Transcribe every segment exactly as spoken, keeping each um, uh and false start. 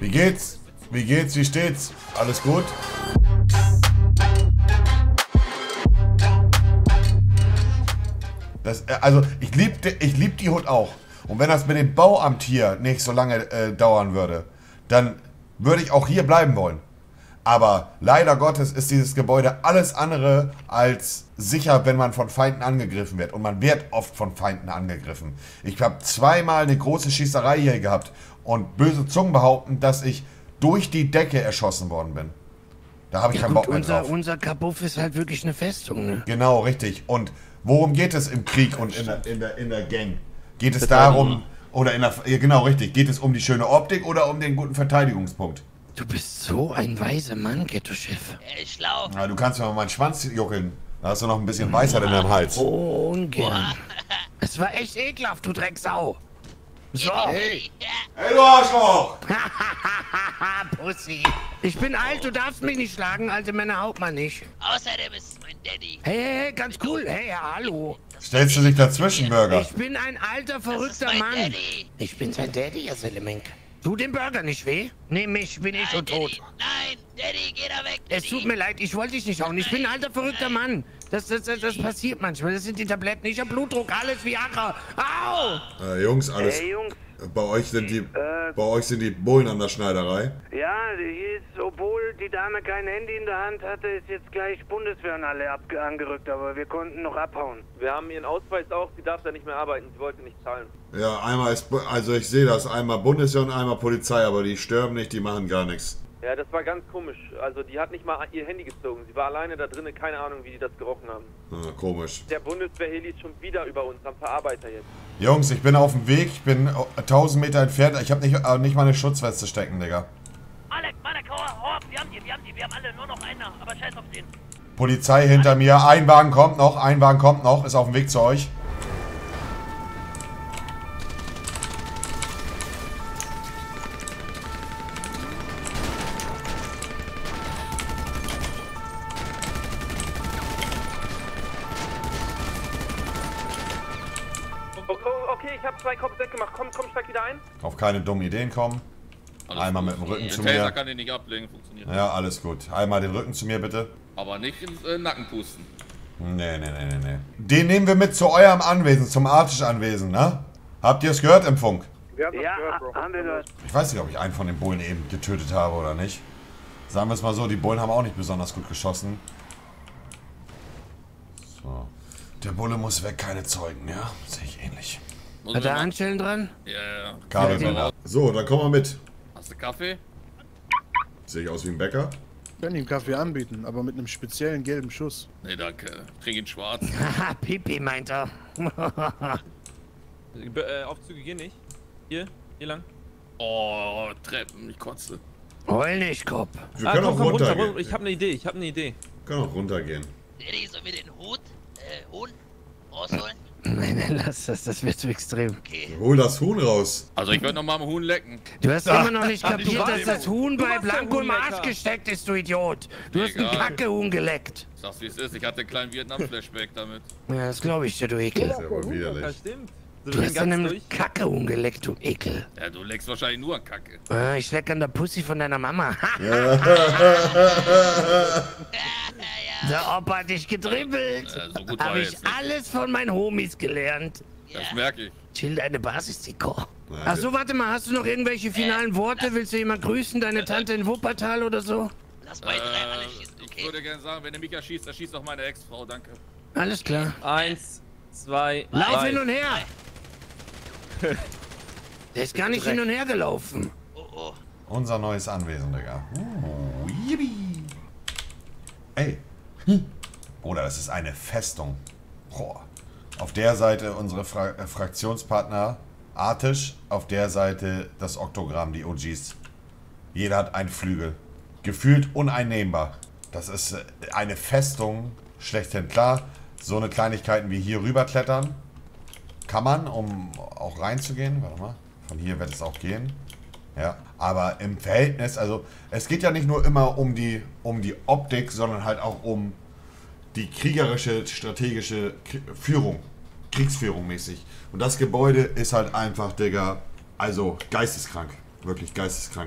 Wie geht's? Wie geht's? Wie steht's? Alles gut? Das, also, ich lieb, ich lieb die Hut auch. Und wenn das mit dem Bauamt hier nicht so lange äh, dauern würde, dann würde ich auch hier bleiben wollen. Aber leider Gottes ist dieses Gebäude alles andere als sicher, wenn man von Feinden angegriffen wird. Und man wird oft von Feinden angegriffen. Ich habe zweimal eine große Schießerei hier gehabt und böse Zungen behaupten, dass ich durch die Decke erschossen worden bin. Da habe ich Ja, keinen gut, Bock mehr unser, drauf. unser Kabuff ist halt wirklich eine Festung, ne? Genau, richtig. Und worum geht es im Krieg und in der, in der, in der Gang? Geht es darum, oder in der, ja, genau, richtig, geht es um die schöne Optik oder um den guten Verteidigungspunkt? Du bist so ein weiser Mann, Ghetto-Chef. Er ist schlau. Na, du kannst mir mal meinen Schwanz juckeln. Da hast du noch ein bisschen Weisheit in deinem Hals. Oh, ungern. Es war echt ekelhaft, du Drecksau. So. Hey. Ja. Hey, du Arschloch! Pussy. Ich bin alt, du darfst mich nicht schlagen, alte Männer haut man nicht. Außerdem ist es mein Daddy. Hey, hey, hey, ganz cool. Hey, ja, hallo. Stellst du dich dazwischen, Burger? Ich bin ein alter, Das ist verrückter mein Mann. Daddy. Ich bin sein Daddy, ihr Selemenk. Tut dem Burger nicht weh? Nee, mich bin ich schon Nein, tot. Daddy. Nein, Daddy, geh da weg. Es Daddy. tut mir leid, ich wollte dich nicht hauen. Ich bin ein alter, verrückter Mann. Das, das, das, das passiert manchmal. Das sind die Tabletten. Ich hab Blutdruck, alles Viagra. Au! Äh, Jungs, alles. Hey Jungs, Bei euch sind die, Äh. bei euch sind die Bullen an der Schneiderei. ja, hier ist, obwohl die Dame kein Handy in der Hand hatte, ist jetzt gleich Bundeswehr und alle ab angerückt, aber wir konnten noch abhauen. Wir haben ihren Ausweis auch, sie darf da nicht mehr arbeiten, sie wollte nicht zahlen. Ja, einmal ist, Bu- also ich sehe das, einmal Bundeswehr und einmal Polizei, aber die stürmen nicht, die machen gar nichts. Ja, das war ganz komisch. Also die hat nicht mal ihr Handy gezogen. Sie war alleine da drinnen, keine Ahnung, wie die das gerochen haben. Ah, komisch. Der Bundeswehr-Heli ist schon wieder über uns, am Verarbeiter jetzt. Jungs, ich bin auf dem Weg, ich bin äh, tausend Meter entfernt, ich habe nicht, äh, nicht mal eine Schutzweste stecken, Digga. Alec, Malek, hau hau ab. Wir haben die, wir haben die. Wir haben alle nur noch einer. Aber scheiß auf den. Polizei hinter mir, ein Wagen kommt noch, ein Wagen kommt noch, ist auf dem Weg zu euch. Okay, ich habe zwei Cops weggemacht. Komm, komm, steig wieder ein. Auf keine dummen Ideen kommen. Alles Einmal gut. mit dem Rücken Der zu Taser mir. kann den nicht ablegen, funktioniert. Ja, alles gut. Einmal den Rücken zu mir, bitte. Aber nicht ins äh, Nacken pusten. Nee, nee, nee, nee, nee. Den nehmen wir mit zu eurem Anwesen, zum Artisch-Anwesen, ne? Habt ihr es gehört im Funk? Ja, haben wir gehört. Ich weiß nicht, ob ich einen von den Bullen eben getötet habe oder nicht. Sagen wir es mal so, die Bullen haben auch nicht besonders gut geschossen. So. Der Bulle muss weg, keine Zeugen, ja? Sehe ich ähnlich. Muss Hat er man mal- Handschellen dran? Ja, ja, ja. Kabelbinder. So, dann komm mal mit. Hast du Kaffee? Sehe ich aus wie ein Bäcker? Ich kann ihm Kaffee anbieten, aber mit einem speziellen gelben Schuss. Nee, danke. Trink ihn schwarz. Haha, Pipi meint er. Äh, Aufzüge gehen nicht. Hier, hier lang. Oh, Treppen, ich kotze. Heul nicht, Kopf. Wir können auch runtergehen. Ich habe eine Idee, ich habe eine Idee. Wir können auch runtergehen. Daddy, sollen wir den Hut, äh, Huhn rausholen? Nein, nein, lass das, das wird zu extrem. Okay. Hol das Huhn raus. Also ich würde noch mal am Huhn lecken. Du hast immer noch nicht Ach, kapiert, du dass warst- das Huhn du bei warst der Blanco im Arsch Huhnlecker. gesteckt ist, du Idiot. Du hast ein Egal. Kacke-Huhn geleckt. Sag's wie es ist, ich hatte einen kleinen Vietnam-Flashback damit. Ja, das glaube ich dir, du Ekel. Das ist aber widerlich. stimmt. Du hast an einem Kacke-Huhn geleckt, du Ekel. Ja, du leckst wahrscheinlich nur an Kacke. Ah, ich leck an der Pussy von deiner Mama. Der Opa hat dich gedribbelt. Äh, so gut war Hab er ich jetzt nicht. alles von meinen Homies gelernt. Das merke ich. Chill deine Basis, Tico. Nein, Ach so, warte mal, hast du noch irgendwelche finalen Worte? Willst du jemand grüßen, deine Tante in Wuppertal oder so? Lass bei drei alle Äh, schießen, ich okay? würde gerne sagen, wenn er mich erschießt, dann schießt auch meine Ex-Frau, danke. Alles klar. Eins, zwei, Lauf hin und her! Der ist gar nicht hin und her gelaufen. Oh, oh. Unser neues Anwesen, Digga. Uh, yippie. Ey. Hm. Oder das ist eine Festung. Boah. Auf der Seite unsere Fra äh, Fraktionspartner Artisch, auf der Seite das Oktogramm, die O Gs. Jeder hat einen Flügel. Gefühlt uneinnehmbar. Das ist äh, eine Festung schlechthin. Klar, so eine Kleinigkeiten wie hier rüberklettern kann man, um auch reinzugehen. Warte mal. Von hier wird es auch gehen. Ja, aber im Verhältnis, also es geht ja nicht nur immer um die, um die Optik, sondern halt auch um die kriegerische, strategische K Führung, Kriegsführung mäßig. Und das Gebäude ist halt einfach, Digga, also geisteskrank, wirklich geisteskrank.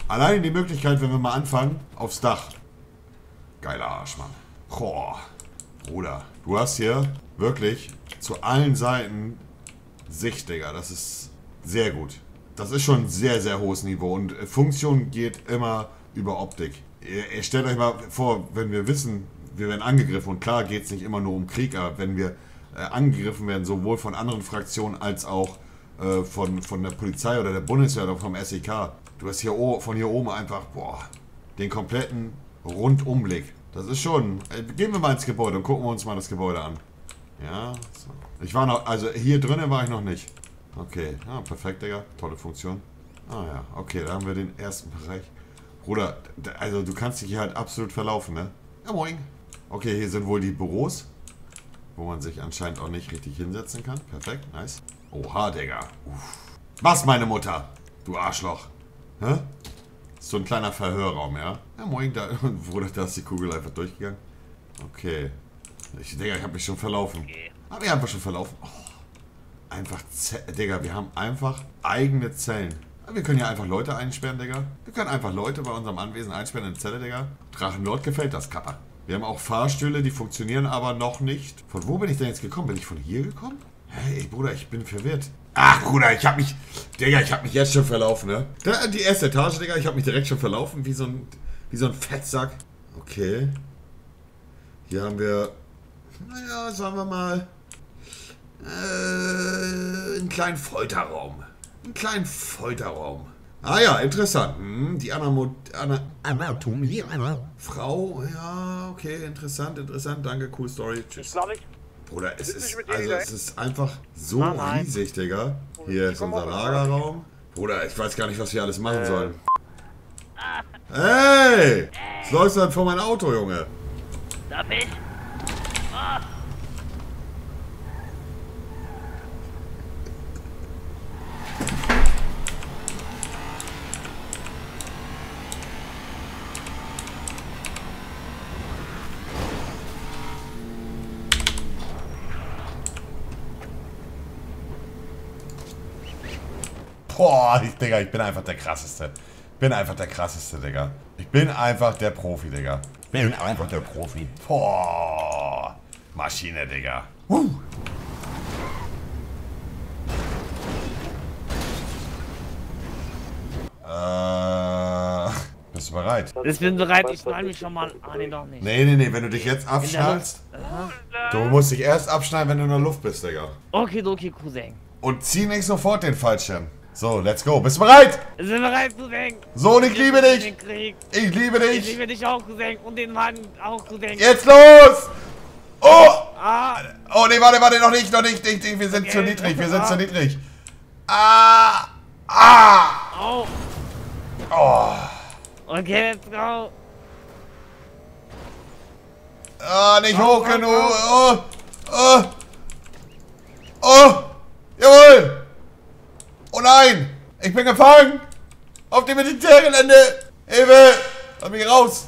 Allein die Möglichkeit, wenn wir mal anfangen, aufs Dach. Geiler Arsch, Mann. Boah. Bruder, du hast hier wirklich zu allen Seiten Sicht, Digga. Das ist sehr gut. Das ist schon ein sehr, sehr hohes Niveau. Und Funktion geht immer über Optik. Ihr, ihr stellt euch mal vor, wenn wir wissen, wir werden angegriffen. Und klar geht es nicht immer nur um Krieg, aber wenn wir äh, angegriffen werden, sowohl von anderen Fraktionen als auch äh, von, von der Polizei oder der Bundeswehr oder vom S E K. Du hast hier von hier oben einfach, boah, den kompletten Rundumblick. Das ist schon... Äh, gehen wir mal ins Gebäude und gucken wir uns mal das Gebäude an. Ja, so. Ich war noch... Also hier drinnen war ich noch nicht. Okay, ja, perfekt, Digga. Tolle Funktion. Ah ja, okay, da haben wir den ersten Bereich. Bruder, also du kannst dich hier halt absolut verlaufen, ne? Ja, moin. Okay, hier sind wohl die Büros, wo man sich anscheinend auch nicht richtig hinsetzen kann. Perfekt, nice. Oha, Digga. Uff. Was, meine Mutter? Du Arschloch. Hä? So ein kleiner Verhörraum, ja? Ja, moin, da, Bruder, da ist die Kugel einfach durchgegangen. Okay. Ich, Digga, ich hab mich schon verlaufen. Hab mich einfach schon verlaufen. Oh. Einfach, Z Digga, wir haben einfach eigene Zellen. Wir können ja einfach Leute einsperren, Digga. Wir können einfach Leute bei unserem Anwesen einsperren in eine Zelle, Digga. Drachenlord gefällt das, Kappa. Wir haben auch Fahrstühle, die funktionieren aber noch nicht. Von wo bin ich denn jetzt gekommen? Bin ich von hier gekommen? Hey, Bruder, ich bin verwirrt. Ach, Bruder, ich hab mich... Digga, ich hab mich jetzt schon verlaufen, ne? Da, die erste Etage, Digga, ich hab mich direkt schon verlaufen, wie so ein... Wie so ein Fettsack. Okay. Hier haben wir... Naja, sagen wir mal... Äh, einen kleinen Folterraum. Einen kleinen Folterraum. Ah ja, interessant. Hm, die Anamo Ana Anatomie einer Frau. Ja, okay, interessant, interessant. Danke, cool Story. Tschüss. Bruder, es ist, also, es ist einfach so riesig, Digga. Hier ist unser Lagerraum. Bruder, ich weiß gar nicht, was wir alles machen sollen. Hey! Was läufst du denn vor mein Auto, Junge? Darf ich? Oh. Boah, ich, Digga, ich bin einfach der krasseste. Bin einfach der krasseste, Digga. Ich bin einfach der Profi, Digga. Bin einfach der Profi. Boah. Maschine, Digga. Uh. Äh. Bist du bereit? Ich bin bereit, ich schnall mich schon mal. Ah, nee, doch nicht. Nee, nee, nee, wenn du dich jetzt abschnallst. Du musst dich erst abschneiden, wenn du in der Luft bist, Digga. Okay, okay, Cousin. Und zieh nicht sofort den Fallschirm. So, let's go. Bist du bereit? Ich bin bereit, Cousin. So, und ich liebe dich. Den Krieg. Ich liebe dich. Ich liebe dich auch, Cousin. Und den Mann auch, Cousin. Jetzt los! Oh! Ah. Oh, nee, warte, warte, noch nicht, noch nicht. nicht, nicht. Wir sind okay. zu niedrig, wir sind ah. zu niedrig. Ah! Ah! Oh. Oh. Okay, let's go. Ah, nicht oh, hoch oh, genug. Oh. Oh! Oh! Oh! Jawohl! Oh nein! Ich bin gefangen! Auf dem Militärgelände! Hilfe! Lass mich raus!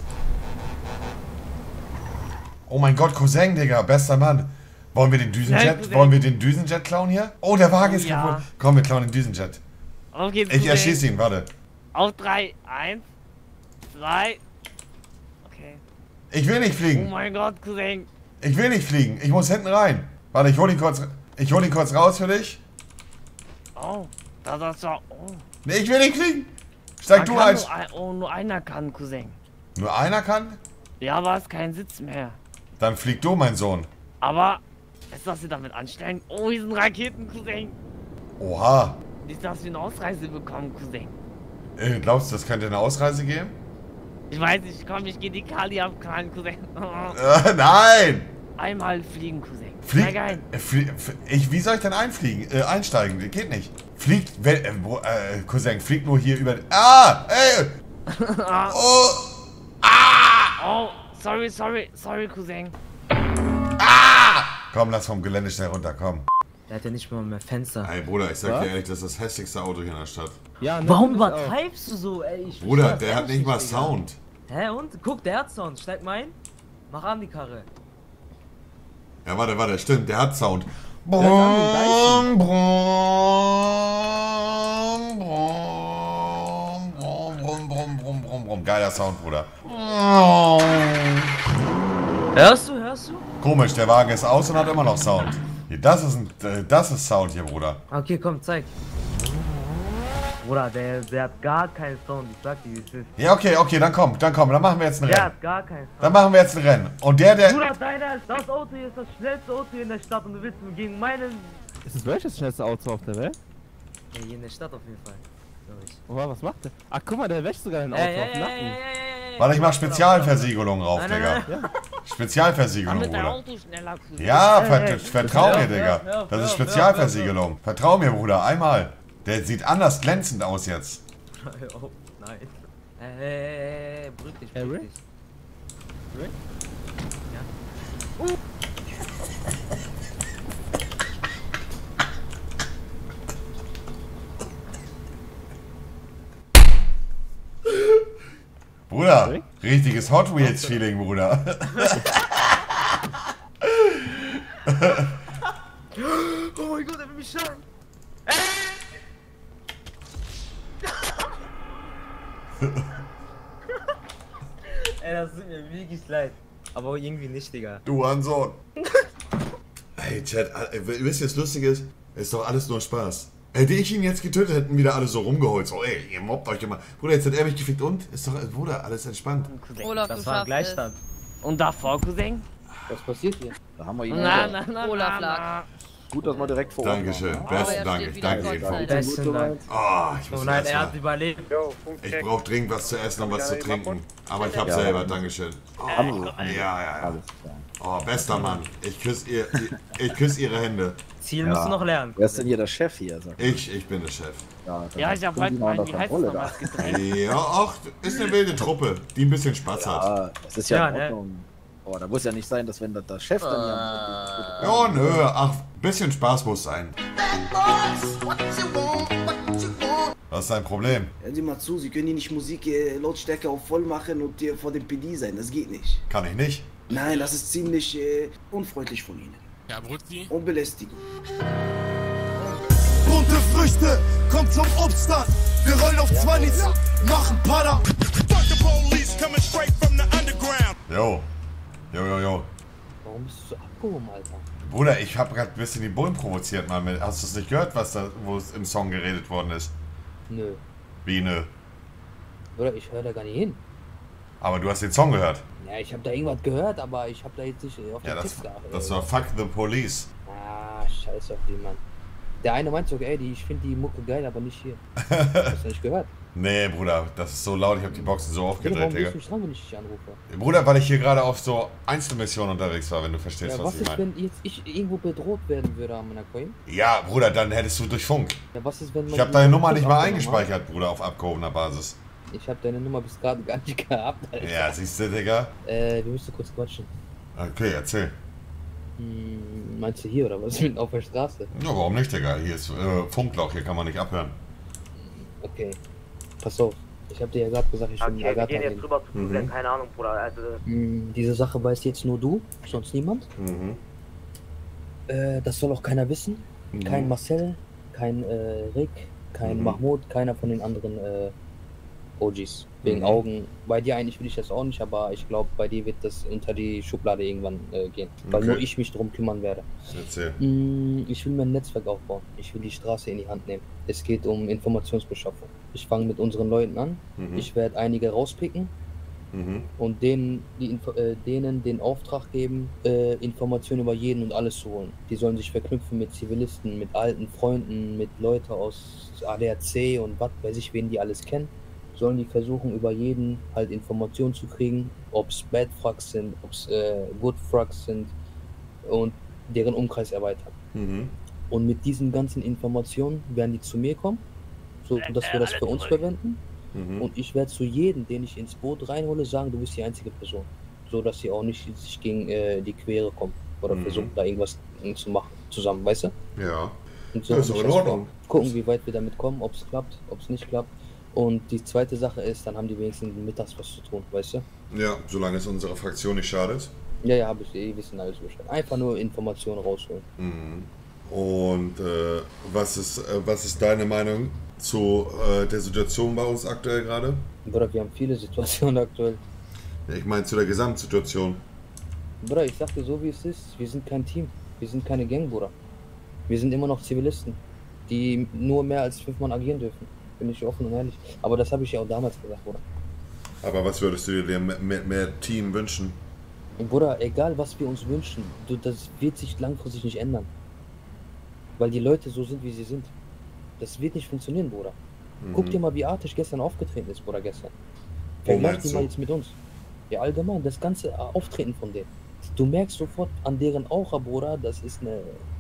Oh mein Gott, Cousin, Digga, bester Mann. Wollen wir den Düsenjet? Wollen wir den Düsenjet klauen hier? Oh, der Wagen oh, ist ja. kaputt. Komm, wir klauen den Düsenjet. Okay, ich erschieße ihn, warte. Auf drei, eins, zwei. Okay. Ich will nicht fliegen. Oh mein Gott, Cousin. Ich will nicht fliegen. Ich muss hinten rein. Warte, ich hol ihn kurz. Ich hol ihn kurz raus für dich. Oh, da das war. Oh. Nee, ich will nicht fliegen. Steig du ein. Nur, oh, nur einer kann, Cousin. Nur einer kann? Ja, aber es ist kein Sitz mehr. Dann flieg du, mein Sohn. Aber, ist das sie damit anstellen? Oh, hier sind Raketen, Cousin. Oha. Nicht, dass wir eine Ausreise bekommen, Cousin. Äh, glaubst du, das könnte eine Ausreise geben? Ich weiß nicht, komm, ich geh die Kali abknallen, Cousin. äh, nein! Einmal fliegen, Cousin. Flieg, ein. Äh, flie, ich, wie soll ich denn einfliegen? Äh, einsteigen? Geht nicht. Fliegt, wenn, äh, äh, Cousin, fliegt nur hier über... Ah! Ey! Oh! Ah! Oh, sorry, sorry, sorry, Cousin. Ah! Komm, lass vom Gelände schnell runter, komm. Der hat ja nicht mal mehr Fenster. Ey, Bruder, ich sag Was? dir ehrlich, das ist das hässlichste Auto hier in der Stadt. Ja, ne, warum übertreibst du so, ey? Ich Bruder, der hat nicht mal Digga. Sound. Hä, und? Guck, der hat Sound. Steig mal ein. Mach an die Karre. Ja, warte, warte, stimmt, der hat Sound. Brumm, brumm, brumm, brumm, brumm, brumm, rum. Geiler Sound, Bruder. Hörst du, hörst du? Komisch, der Wagen ist aus und hat immer noch Sound. Hier, das ist ein, äh, das ist Sound hier, Bruder. Okay, komm, zeig. Bruder, der, der hat gar keinen Sound, ich sag dir, wie es ist. Ja, okay, okay, dann komm, dann komm, dann machen wir jetzt ein Der Rennen. hat gar keinen Dann Sound. machen wir jetzt ein Rennen. Und der, der... Bruder, deiner, das Auto hier ist das schnellste Auto hier in der Stadt und du willst gegen meinen... Ist das welches schnellste Auto auf der Welt? Ja, hier in der Stadt auf jeden Fall. Glaub ich. Oh, was macht der? Ach, guck mal, der wäscht sogar ein Auto Ey, auf ey, den ey, Nacken. ey, ey, ey, ey. Warte, ich mach Spezialversiegelung drauf, Nein, nein, Digga. nein. Spezialversiegelung, Damit der Bruder. Auto schneller kühlt. Ja, Hey, ver hey. vertrau mir, Hör, Digga. hör, hör, Das ist hör, Spezialversiegelung. Vertrau mir, Bruder, einmal. Der sieht anders glänzend aus jetzt. Oh, nein. Ey, ey, ey, ey, beruhig dich, Hey, beruhig Rick? dich. Rick? Bruder, Rick? richtiges Hot Wheels Feeling, Bruder. Oh mein Gott, er will mich schlagen. Ey, das tut mir wirklich leid. Aber irgendwie nicht, Digga. Du Hurensohn. Hey, Chat, äh, wisst ihr, was lustig ist? Ist doch alles nur Spaß. Hätte ich ihn jetzt getötet, hätten wieder alle so rumgeholt. So, ey, ihr mobbt euch immer. Bruder, jetzt hat er mich gefickt und? Ist doch, Bruder, alles entspannt. Olaf, Das du war ein schaffst Gleichstand. Und davor, Cousin? Was passiert hier? Da haben wir ihn. Na, na, na, Olaf na, lag. na. Gut, dass wir direkt vor Ort Dankeschön. waren. Aber Besten er Dank. steht Ich wieder danke Gott Ihnen. sei Frau. Dank. Besten Dank. Oh, ich muss Oh nein, erst er mal. hat überlebt. Ich brauch dringend was zu essen und was zu trinken. Aber ich hab selber, Dankeschön. Oh, Haben wir. ja, ja, ja. Alles klar. Oh, bester Mann. Ich küsse ihr, ich, ich küsse Ihre Hände. Ziel musst du noch lernen. Wer ist denn hier der Chef hier? Sag mal. Ich, ich bin der Chef. Ja, dann Ja, hast ich hab du bald die noch mal, unter wie heißt es Kontrolle nochmal, da. das Getränk? Ja, ach, ist eine wilde Truppe, die ein bisschen Spaß hat. Ja, das ist ja, Ja, in ne? Ordnung. Oh, da muss ja nicht sein, dass wenn der Chef dann ja. Ja, nö, ach, bisschen Spaß muss sein. Was ist dein Problem? Hören Sie mal zu, Sie können hier nicht Musik äh, Lautstärke auf voll machen und hier vor dem P D sein. Das geht nicht. Kann ich nicht. Nein, das ist ziemlich äh, unfreundlich von Ihnen. Ja, Brutzi. Und belästigend. Bunte Früchte, kommt zum Obststand. Wir rollen auf zwanzig, machen Pada. Jo. Jo, jo, jo. Warum bist du so abgehoben, Alter? Bruder, ich hab grad ein bisschen die Bullen provoziert, Mann. Mit- Hast du es nicht gehört, was da, wo es im Song geredet worden ist? Nö. Wie nö. Oder ich höre da gar nicht hin. Aber du hast den Song gehört. Ja, ich habe da irgendwas gehört, aber ich habe da jetzt nicht auf den Ja, das, Text geachtet. das war Fuck the Police. Ah, scheiß auf die, Mann. Der eine meint sogar, ey, die, ich finde die Mucke geil, aber nicht hier. Hast du nicht gehört? Nee, Bruder, das ist so laut, ich hab die Boxen so Ja, aufgedreht, warum Digga. gehst du nicht dran, wenn ich dich anrufe? Bruder, weil ich hier gerade auf so Einzelmissionen unterwegs war, wenn du verstehst, Ja, was was ich ist, meine. wenn jetzt ich irgendwo bedroht werden würde an meiner Coin? Ja, Bruder, dann hättest du durch Funk. Ja, was ist, wenn man Ich habe die deine Nummer Funk nicht mal abgenommen eingespeichert, Bruder, auf abgehobener Basis. hat? Ich habe deine Nummer bis gerade gar nicht gehabt, Alter. Ja, siehst du, Digga? Äh, wir müssen kurz quatschen. Okay, erzähl. Hm, meinst du hier oder was? Mitten auf der Straße? Ja, warum nicht, Digga? Hier ist äh, Funkloch, hier kann man nicht abhören. Okay. Pass auf. Ich habe dir ja gerade gesagt, ich bin Okay, wir Agatha. gehen jetzt rüber zu Mhm. Cousin, keine Ahnung, Bruder. Also, Hm, diese Sache weiß jetzt nur du, sonst niemand. Mhm. Äh, das soll auch keiner wissen. Mhm. Kein Marcel, kein äh, Rick, kein Mhm. Mahmoud, keiner von den anderen äh, O Gs. Wegen Mhm. Augen. Bei dir eigentlich will ich das auch nicht, aber ich glaube, bei dir wird das unter die Schublade irgendwann äh, gehen. Weil Okay. nur ich mich drum kümmern werde. Erzähl. Mm, Ich will mir ein Netzwerk aufbauen. Ich will die Straße in die Hand nehmen. Es geht um Informationsbeschaffung. Ich fange mit unseren Leuten an. Mhm. Ich werde einige rauspicken Mhm. und denen, die, Info- äh, denen den Auftrag geben, äh, Informationen über jeden und alles zu holen. Die sollen sich verknüpfen mit Zivilisten, mit alten Freunden, mit Leuten aus A D A C und was weiß ich, wen die alles kennen. Sollen die versuchen, über jeden halt Informationen zu kriegen, ob es Bad Frags sind, ob es äh, Good Frags sind und deren Umkreis erweitern. Mhm. Und mit diesen ganzen Informationen werden die zu mir kommen, so dass wir das für uns verwenden. Mhm. Und ich werde zu jedem, den ich ins Boot reinhole, sagen, du bist die einzige Person. So dass sie auch nicht sich gegen äh, die Quere kommen oder Mhm. versuchen, da irgendwas äh, zu machen, zusammen, weißt du? Ja. Und so Das ist hab auch ich in das Ordnung. vor. Gucken, wie weit wir damit kommen, ob es klappt, ob es nicht klappt. Und die zweite Sache ist, dann haben die wenigstens mittags was zu tun, weißt du? Ja, solange es unserer Fraktion nicht schadet. Ja, ja, hab ich, die wissen alles Bescheid. Einfach nur Informationen rausholen. Mhm. Und äh, was, ist, äh, was ist deine Meinung zu äh, der Situation bei uns aktuell gerade? Bruder, wir haben viele Situationen aktuell. Ja, ich meine zu der Gesamtsituation. Bruder, ich sag dir so wie es ist, wir sind kein Team, wir sind keine Gang, Bruder. Wir sind immer noch Zivilisten, die nur mehr als fünf Mann agieren dürfen. Bin ich offen und ehrlich. Aber das habe ich ja auch damals gesagt, Bruder. Aber was würdest du dir mehr, mehr, mehr Team wünschen? Bruder, egal was wir uns wünschen, du, das wird sich langfristig nicht ändern. Weil die Leute so sind, wie sie sind. Das wird nicht funktionieren, Bruder. Mhm. Guck dir mal, wie Artisch gestern aufgetreten ist, Bruder, gestern. Vergleich die mal jetzt mit uns. Ja, allgemein, das ganze Auftreten von denen. Du merkst sofort an deren Aura, Bruder, das ist eine...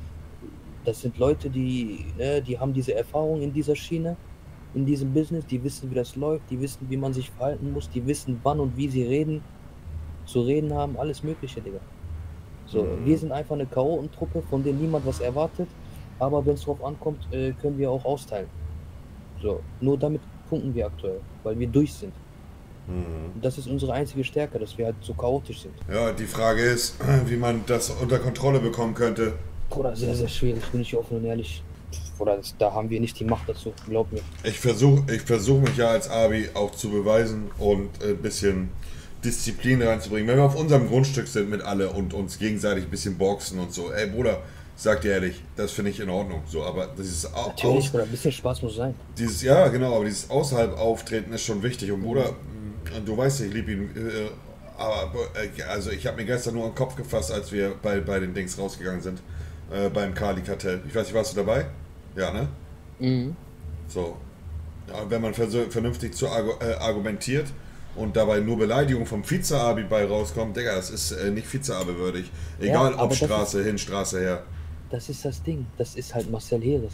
Das sind Leute, die, ne, die haben diese Erfahrung in dieser Schiene, in diesem Business, die wissen, wie das läuft, die wissen, wie man sich verhalten muss, die wissen, wann und wie sie reden, zu reden haben, alles Mögliche, Digga. So, mhm. Wir sind einfach eine Chaotentruppe, von der niemand was erwartet, aber wenn es drauf ankommt, äh, können wir auch austeilen. So, nur damit punkten wir aktuell, weil wir durch sind. Mhm. Das ist unsere einzige Stärke, dass wir halt so chaotisch sind. Ja, die Frage ist, wie man das unter Kontrolle bekommen könnte. Bruder, sehr, sehr schwierig, bin ich offen und ehrlich. Bruder, das, da haben wir nicht die Macht dazu, glaub mir. Ich versuche ich versuch mich ja als Abi auch zu beweisen und ein bisschen Disziplin reinzubringen. Wenn wir auf unserem Grundstück sind mit alle und uns gegenseitig ein bisschen boxen und so. Ey Bruder, sag dir ehrlich, das finde ich in Ordnung. So, aber dieses Natürlich, Bruder, ein bisschen Spaß muss sein. Dieses, ja, genau, aber dieses außerhalb Auftreten ist schon wichtig. Und Bruder, mhm. du weißt, ich liebe ihn. Äh, aber äh, also ich habe mir gestern nur den Kopf gefasst, als wir bei, bei den Dings rausgegangen sind. Äh, beim Kali-Kartell. Ich weiß nicht, warst du dabei? Ja, ne? Mhm. So. Ja, wenn man vernünftig zu argu äh, argumentiert und dabei nur Beleidigung vom Vize-Abi bei rauskommt, Digga, das ist äh, nicht Vize-Abi würdig. Egal ja, ob Straße ist, hin, Straße her. Das ist das Ding. Das ist halt Marcel Heres.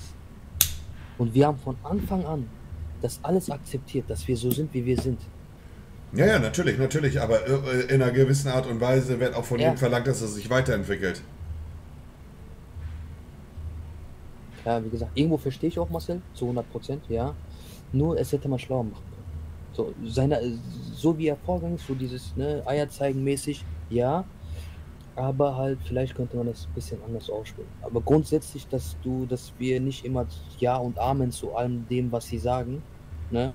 Und wir haben von Anfang an das alles akzeptiert, dass wir so sind, wie wir sind. Ja, ja, natürlich, natürlich. Aber äh, in einer gewissen Art und Weise wird auch von ja. ihm verlangt, dass er sich weiterentwickelt. Ja, wie gesagt, irgendwo verstehe ich auch Marcel, zu hundert Prozent, ja. Nur, es hätte man schlauer machen können. So, seine, so wie er vorgegangen ist, so dieses, ne, Eier zeigen mäßig, ja. Aber halt, vielleicht könnte man das ein bisschen anders ausspielen. Aber grundsätzlich, dass du, dass wir nicht immer Ja und Amen zu allem dem, was sie sagen, ne,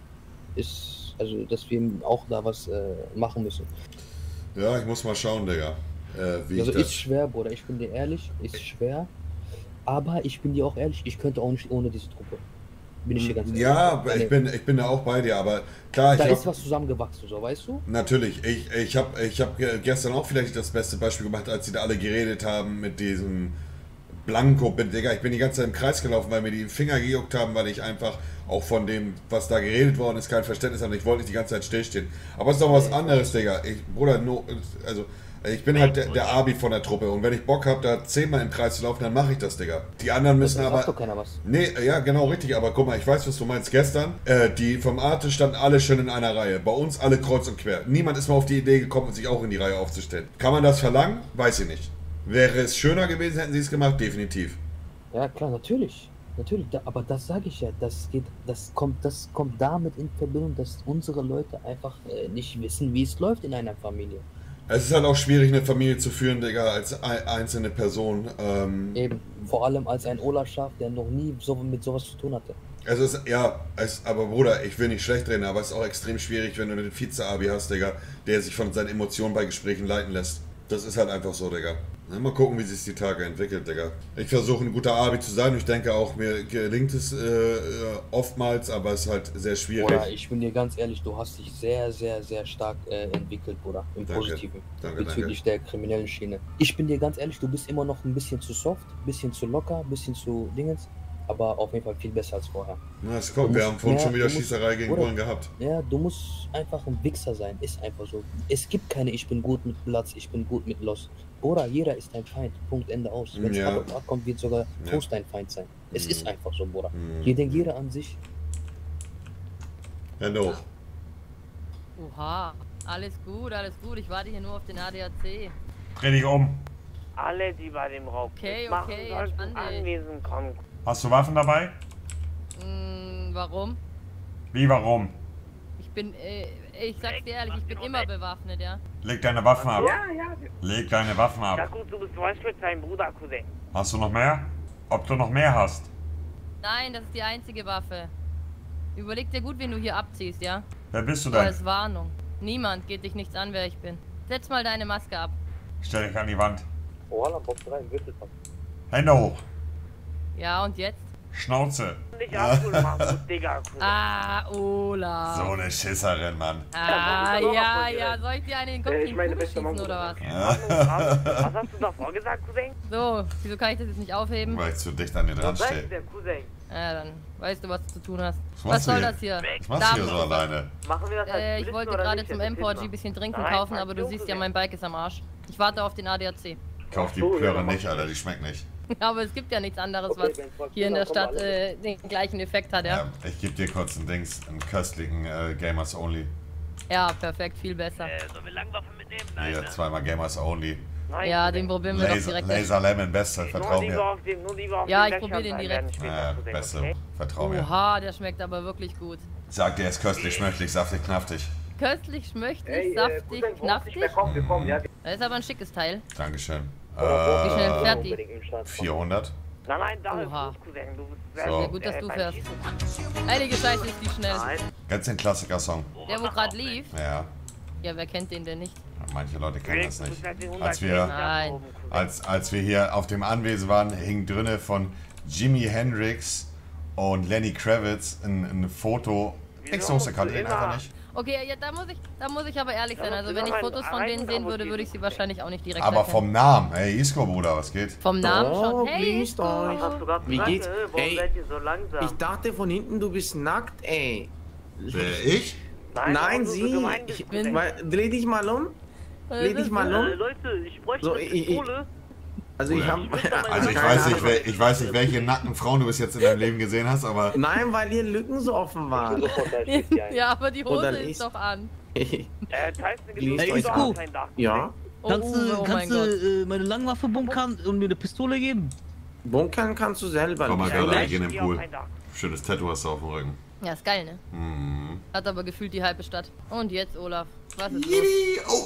ist, also, dass wir auch da was äh, machen müssen. Ja, ich muss mal schauen, Digga. Äh, wie also, ich das... ist schwer, Bruder, ich bin dir ehrlich, ist schwer. Aber ich bin dir auch ehrlich, ich könnte auch nicht ohne diese Truppe. Bin ich dir ganz ehrlich. Ja, ich bin, ich bin da auch bei dir, aber klar, ich Da hab, ist was zusammengewachsen, so, weißt du? Natürlich, ich, ich habe ich hab gestern auch vielleicht das beste Beispiel gemacht, als sie da alle geredet haben mit diesem Blanco, Digga, ich bin die ganze Zeit im Kreis gelaufen, weil mir die Finger gejuckt haben, weil ich einfach auch von dem, was da geredet worden ist, kein Verständnis habe. Ich wollte nicht die ganze Zeit stillstehen. Aber es ist doch was anderes, Digga. Ich, Bruder, no, also... Ich bin halt der, der Abi von der Truppe und wenn ich Bock habe, da zehnmal im Kreis zu laufen, dann mache ich das, Digga. Die anderen müssen das aber... Sagt doch keiner was. Nee, ja, genau, richtig, aber guck mal, ich weiß, was du meinst. Gestern, äh, die vom Arte standen alle schön in einer Reihe. Bei uns alle kreuz und quer. Niemand ist mal auf die Idee gekommen, sich auch in die Reihe aufzustellen. Kann man das verlangen? Weiß ich nicht. Wäre es schöner gewesen, hätten sie es gemacht? Definitiv. Ja, klar, natürlich. Natürlich, da, aber das sage ich ja, das geht, das kommt, das kommt damit in Verbindung, dass unsere Leute einfach äh, nicht wissen, wie es läuft in einer Familie. Es ist halt auch schwierig, eine Familie zu führen, Digga, als einzelne Person. Ähm Eben, vor allem als ein Ola-Schaf, der noch nie so mit sowas zu tun hatte. Es ist, ja, es, aber Bruder, ich will nicht schlecht reden, aber es ist auch extrem schwierig, wenn du einen Vize-Abi hast, Digga, der sich von seinen Emotionen bei Gesprächen leiten lässt. Das ist halt einfach so, Digga. Mal gucken, wie sich die Tage entwickelt, Digga. Ich versuche ein guter Abi zu sein und ich denke auch, mir gelingt es äh, oftmals, aber es ist halt sehr schwierig. Bruder, ich bin dir ganz ehrlich, du hast dich sehr, sehr, sehr stark äh, entwickelt, Bruder, im danke, Positiven, danke, bezüglich danke. der kriminellen Schiene. Ich bin dir ganz ehrlich, du bist immer noch ein bisschen zu soft, ein bisschen zu locker, ein bisschen zu Dingens, aber auf jeden Fall viel besser als vorher. Na, es kommt, wir haben vorhin schon wieder Schießerei gegen Bullen gehabt. Ja, du musst einfach ein Wichser sein, ist einfach so. Es gibt keine ich bin gut mit Platz, ich bin gut mit Loss. Bruder, jeder ist dein Feind, Punkt, Ende aus. Wenn es ja. hart kommt, wird sogar ja. Toast dein Feind sein. Es mhm. ist einfach so, Bruder. Mhm. Hier denkt jeder an sich. Hände hoch. Oha, alles gut, alles gut. Ich warte hier nur auf den A D A C. Dreh dich um. Alle, die bei dem Raub okay, machen, okay, sollten anwesend kommen. Hast du Waffen dabei? Mm, warum? Wie, warum? Ich bin, äh, ich sag's dir ehrlich, ich bin immer bewaffnet, ja. Leg deine Waffen ab. Ja, ja. Leg deine Waffen ab. Ja gut, du bist Wolfsschmidt, sein Bruder, Cousin. Hast du noch mehr? Ob du noch mehr hast? Nein, das ist die einzige Waffe. Überleg dir gut, wen du hier abziehst, ja? Wer bist du So denn? als Warnung. Niemand geht dich nichts an, wer ich bin. Setz mal deine Maske ab. Stell dich an die Wand. Oh, Alarm, Box drei, Würfelpack. Hände hoch. Ja, und jetzt? Schnauze. Nicht abholen, Markus, Digga. Ah, Olaf. So eine Schisserin, Mann. Ah, ja, ja. Soll ich dir einen in den Kopf Äh, ich in meine, den Kuchen beste schießen, Mongo. oder was? Was hast du davor gesagt, Cousin? So, wieso kann ich das jetzt nicht aufheben? Weil ich zu dicht an dir dran Was stehe. ist der Cousin? Ja, dann weißt du, was du zu tun hast. Was Was, machst du soll hier? das hier? Was machst du hier so Damen- alleine? Machen wir das als Äh, ich Blitz wollte oder gerade nicht? zum Jetzt M V G erzähl ein bisschen trinken Nein, kaufen, Mann, aber du Junge, siehst ja, ey. mein Bike ist am Arsch. Ich warte auf den A D A C. Kauf die Ach so, ja, Plöre dann nicht, mach Alter, die schmeckt nicht. Aber es gibt ja nichts anderes, Okay, was wenn's mal hier in der Kinder Stadt kommen, äh, den gleichen Effekt hat, ja. Ja, ich gebe dir kurz einen Dings, einen köstlichen äh, Gamers Only. Ja, perfekt, viel besser. Äh, sollen wir Langwaffe mitnehmen? Nein, Hier, ne? zweimal Gamers Only. Nein, Ja, Cousin. den probieren wir doch Laser, direkt. Laser Lemon, beste, Nur vertrau lieber mir. auf den, nur lieber auf Ja, den ich probier Löchern den sein, direkt. werden Ja, später, Cousin, beste, okay? vertrau mir. Oha, der schmeckt aber wirklich gut. Sag dir, er ist köstlich, schmöchtlich, saftig, knaftig. Köstlich, schmöchtlich, Ey, äh, saftig, Cousin, du musst knaftig. nicht mehr kommen, wir kommen, ja. Das ist aber ein schickes Teil. Dankeschön. Wie schnell Äh, fährt die? vierhundert. Nein, nein, da ist Oha. gut, Cousin. Du bist So. Ja, gut, dass äh, du beim fährst. Schießen. Heilige Scheiße, ist die schnell. Nein. Ganz den Klassiker-Song. Der, wo gerade lief. Ja, Ja, wer kennt den denn nicht? manche Leute kennen das Du nicht. bist den Als wir, hundertzehnten Nein. oben, Cousin. als, als wir hier auf dem Anwesen waren, hing drinne von Jimi Hendrix und Lenny Kravitz ein, ein Foto. Wieso? X-Hose kannte den Immer. einfach nicht. Okay, ja, da muss ich, da muss ich aber ehrlich sein. Also wenn ich Fotos von denen sehen würde, würde ich sie wahrscheinlich auch nicht direkt Aber erkennen. vom Namen. Hey, Isco, Bruder, was geht? Vom Namen schon. Oh, Hey, grüßt Isco. euch. Was hast du gerade Wie gesagt, geht's? äh? Warum Ey, seid ihr so langsam? Ich dachte von hinten, du bist nackt, ey. Wer, ich? Nein, Nein, warum du so sie. gemein bist, Ich Cousin? weil, dreh dich mal um. Dreh dich mal Äh, um. Leute, ich bräuchte So, eine ich- ich- Pistole. Also ich hab... Also ich weiß nicht, wer, ich weiß nicht, welche nackten Frauen du bis jetzt in deinem Leben gesehen hast, aber Nein, weil hier Lücken so offen waren. Ja, aber die Oder Hose ist nicht. doch an. Äh, Tyson, Lies du euch hast an. kein Dach. Ja. Oh, Kannst du, oh mein kannst du Gott. äh, meine Langwaffe bunkern und mir eine Pistole geben? Bunkern kannst du selber. komm mal nicht. gerade, wir Vielleicht gehen in geh den auf Pool. ein Dach. Schönes Tattoo hast du auf dem Rücken. Ja, ist geil, ne? Mhm. Hat aber gefühlt die halbe Stadt. Und jetzt, Olaf. Was ist los? Yippie! Oh!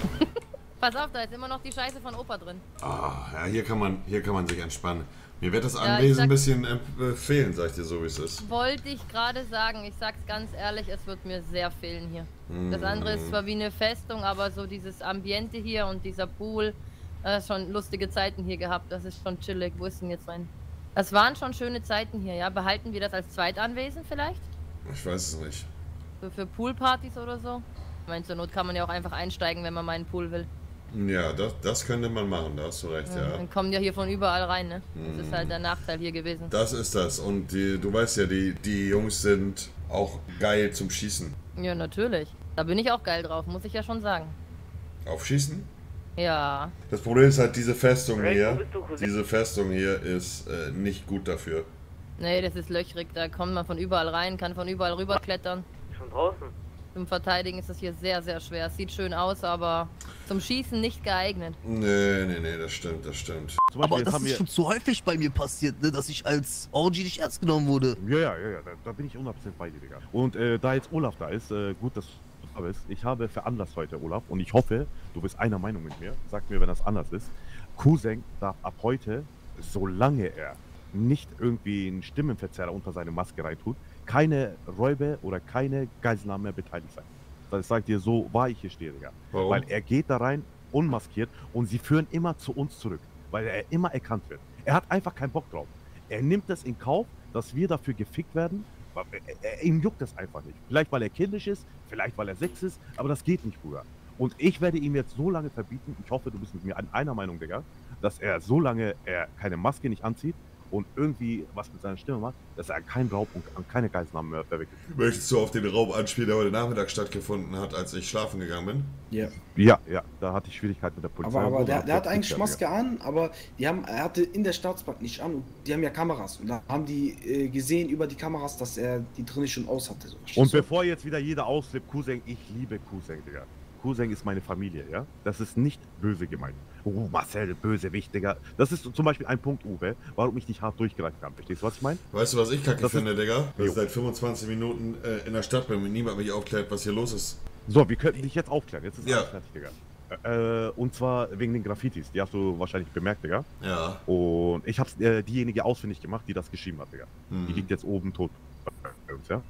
Pass auf, da ist immer noch die Scheiße von Opa drin. Ah, ja, hier kann man, hier kann man sich entspannen. Mir wird das Ja, ich Anwesen sag- ein bisschen äh, fehlen, sag ich dir so, wie es ist. Wollte ich gerade sagen, ich sag's ganz ehrlich, es wird mir sehr fehlen hier. Das Mhm. andere ist zwar wie eine Festung, aber so dieses Ambiente hier und dieser Pool, äh, schon lustige Zeiten hier gehabt, das ist schon chillig. Wo ist denn jetzt rein? Das waren schon schöne Zeiten hier, ja? Behalten wir das als Zweitanwesen vielleicht? Ich weiß es nicht. So für Poolpartys oder so? Ich meine, zur Not kann man ja auch einfach einsteigen, wenn man mal einen Pool will. Ja, das, das könnte man machen, da hast du recht, ja. Dann kommen ja hier von überall rein, ne? Das Mhm. ist halt der Nachteil hier gewesen. Das ist das. Und die, du weißt ja, die, die Jungs sind auch geil zum Schießen. Ja, natürlich. Da bin ich auch geil drauf, muss ich ja schon sagen. Auf Schießen? Ja. Das Problem ist halt, diese Festung Ray, wo hier, bist du, Cousin? diese Festung hier ist äh, nicht gut dafür. Nee, das ist löchrig, da kommt man von überall rein, kann von überall rüberklettern. Schon draußen. Zum Verteidigen ist das hier sehr, sehr schwer. Es sieht schön aus, aber zum Schießen nicht geeignet. Nee, nee, nee, das stimmt, das stimmt. Aber das ist schon zu häufig bei mir passiert, ne, dass ich als O G nicht ernst genommen wurde. Ja, ja, ja, ja, da, da bin ich hundert Prozent bei dir, Digga. Und äh, da jetzt Olaf da ist, äh, gut, dass du da bist. Ich habe veranlasst heute, Olaf, und ich hoffe, du bist einer Meinung mit mir. Sag mir, wenn das anders ist. Cousin darf ab heute, solange er nicht irgendwie einen Stimmenverzerrer unter seine Maske reintut, keine Räuber oder keine Geiselnahme mehr beteiligt sein. Das sagt dir, so wahr ich hier stehe, Digga. Warum? Weil er geht da rein, unmaskiert, und sie führen immer zu uns zurück, weil er immer erkannt wird. Er hat einfach keinen Bock drauf. Er nimmt es in Kauf, dass wir dafür gefickt werden. Er, er, ihm juckt das einfach nicht. Vielleicht, weil er kindisch ist, vielleicht, weil er sechs ist, aber das geht nicht, Bruder. Und ich werde ihm jetzt so lange verbieten, ich hoffe, du bist mit mir an einer Meinung, Digga, dass er, solange er keine Maske nicht anzieht und irgendwie was mit seiner Stimme macht, dass er keinen Raub und an keine Geiselnahmen mehr verwickelt. Möchtest du auf den Raub anspielen, der heute Nachmittag stattgefunden hat, als ich schlafen gegangen bin? Ja. Ja, ja, da hatte ich Schwierigkeiten mit der Polizei. Aber, aber und so, der, und der hat das eigentlich gibt's Maske ja, an, aber die haben, er hatte in der Staatsbank nicht an und die haben ja Kameras. Und da haben die äh, gesehen über die Kameras, dass er die drin schon aus hatte. So. Und bevor jetzt wieder jeder ausflippt, Cousin, ich liebe Cousin, Digga. Cousin ist meine Familie, ja? Das ist nicht böse gemeint. Oh, Marcel, Bösewicht, Digga. Das ist zum Beispiel ein Punkt, Uwe, warum ich dich hart durchgereicht habe. Verstehst du, was ich meine? Weißt du, was ich kacke Das finde, ist- Digga? Dass Jo. ich seit fünfundzwanzig Minuten äh, in der Stadt bin und niemand mich aufklärt, was hier los ist. So, wir könnten dich jetzt aufklären. Jetzt ist Ja. alles fertig, Digga. Äh, und zwar wegen den Graffitis. Die hast du wahrscheinlich bemerkt, Digga. Ja. Und ich hab's äh, diejenige ausfindig gemacht, die das geschrieben hat, Digga. Mhm. Die liegt jetzt oben tot bei uns, ja?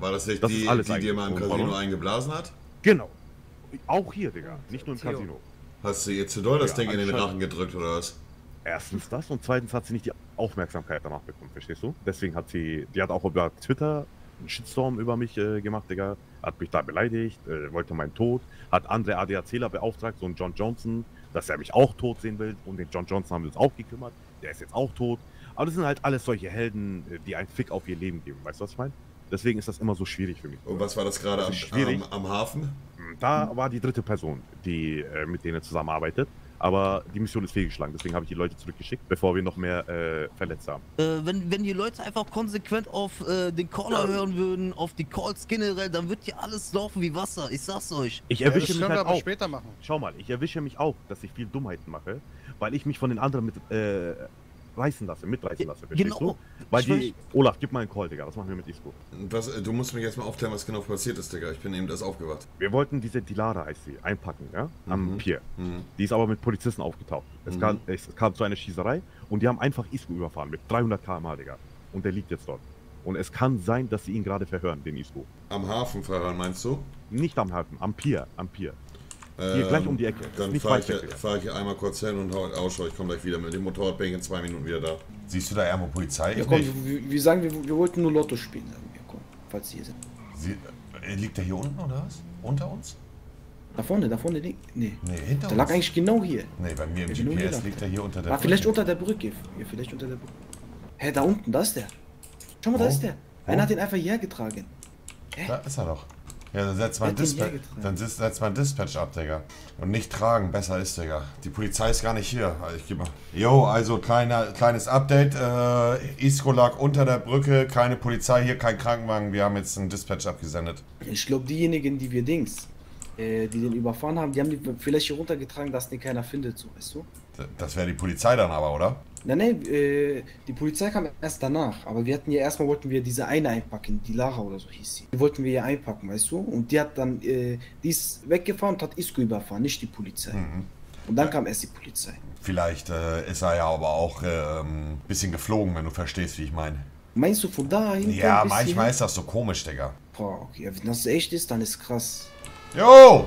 War das nicht Das die, ist alles die dir mal im eingefroren. Casino eingeblasen hat? Genau. Auch hier, Digga. Nicht nur im Theo. Casino. Hast du ihr zu doll das Ja, Ding in den anscheinend. Rachen gedrückt oder was? Erstens das und zweitens hat sie nicht die Aufmerksamkeit danach bekommen, verstehst du? Deswegen hat sie, die hat auch über Twitter einen Shitstorm über mich äh, gemacht, Digga. Hat mich da beleidigt, äh, wollte meinen Tod, hat andere ADACler beauftragt, so einen John Johnson, dass er mich auch tot sehen will. Und den John Johnson haben wir uns auch gekümmert, der ist jetzt auch tot. Aber das sind halt alles solche Helden, äh, die einen Fick auf ihr Leben geben, weißt du, was ich meine? Deswegen ist das immer so schwierig für mich. Und was war das gerade Das am, ist schwierig. am, am Hafen? Da war die dritte Person, die äh, mit denen zusammenarbeitet. Aber die Mission ist fehlgeschlagen, deswegen habe ich die Leute zurückgeschickt, bevor wir noch mehr äh, verletzt haben. Äh, wenn, wenn die Leute einfach konsequent auf äh, den Caller hören würden, auf die Calls generell, dann wird hier alles laufen wie Wasser. Ich sag's euch. Ich Ja, erwische das mich können halt wir aber auch. später machen. Schau mal, ich erwische mich auch, dass ich viel Dummheiten mache, weil ich mich von den anderen mit äh, reißen lasse, mitreißen lasse, verstehst Genau. du? Weil Ich die... Olaf, gib mal einen Call, Digga, was machen wir mit Isco? Was, du musst mir jetzt mal aufklären, was genau passiert ist, Digga. Ich bin eben erst aufgewacht. Wir wollten diese Dilara, heißt sie, einpacken, ja, am Mhm. Pier. Mhm. Die ist aber mit Polizisten aufgetaucht. Es, Mhm. kam, es kam zu einer Schießerei und die haben einfach Isco überfahren mit dreihundert Kilometer pro Stunde, Digga. Und der liegt jetzt dort. Und es kann sein, dass sie ihn gerade verhören, den Isco. Am Hafen verhören, meinst du? Nicht am Hafen, am Pier, am Pier. Hier gleich um die Ecke. Dann Nicht fahre weit ich, weg, Digga. fahr ich hier einmal kurz hin und hau Ausschau. Ich komme gleich wieder mit dem Motorrad, bin ich in zwei Minuten wieder da. Siehst du da irgendwo Polizei? Ja, Ich komm, nicht. wir, wir sagen, wir, wir wollten nur Lotto spielen, sagen wir, komm, falls sie hier sind. Sie, äh, liegt der hier unten oder was? Unter uns? Da vorne, da vorne liegt. Nee. Nee, hinter Der lag uns. eigentlich genau hier. Nee, bei mir im Ja, genau G P hier S lag liegt der. er hier unter der Ah, vielleicht Brücke. unter der Brücke. Ja, vielleicht unter der Brücke. Hä, da unten, da ist der. Schau mal, da Wo? ist der. Wo? Einer hat ihn einfach hierher getragen. Da ist er doch. Ja, dann setzt Wer man hat den Dispatch, hergetragen? dann setzt setzt man Dispatch ab, Digga. Und nicht tragen, besser ist, Digga. Die Polizei ist gar nicht hier. Also ich geb mal. Jo, also kleiner, kleines Update. Äh, Isco lag unter der Brücke, keine Polizei hier, kein Krankenwagen. Wir haben jetzt einen Dispatch abgesendet. Ich glaube, diejenigen, die wir Dings, äh, die den überfahren haben, die haben die vielleicht hier runtergetragen, dass den keiner findet, so, weißt du? Das wäre die Polizei dann aber, oder? Nein, nein, äh, die Polizei kam erst danach, aber wir hatten ja erstmal wollten wir diese eine einpacken, die Lara oder so hieß sie. Die wollten wir ja einpacken, weißt du? Und die hat dann, äh, die ist weggefahren und hat Isco überfahren, nicht die Polizei. Mhm. Und dann kam erst die Polizei. Vielleicht äh, ist er ja aber auch ein ähm, bisschen geflogen, wenn du verstehst, wie ich meine. Meinst du von da hinten? Ja, bis manchmal hierhin? ist das so komisch, Digga. Boah, okay, wenn das echt ist, dann ist krass. Jo!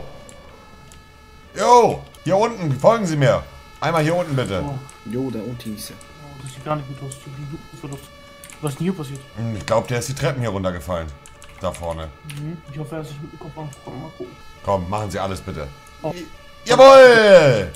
Jo! Hier unten, folgen Sie mir. Einmal hier unten bitte. Jo, da unten ist er. Oh, das sieht gar nicht gut aus. Das war doch- Was ist denn hier passiert? Hm, Ich glaube, der ist die Treppen hier runtergefallen. Da vorne. Mhm. Ich hoffe, er ist nicht mit dem Kopf an. Komm, mal gucken. Komm, machen Sie alles bitte. Oh. Jawohl!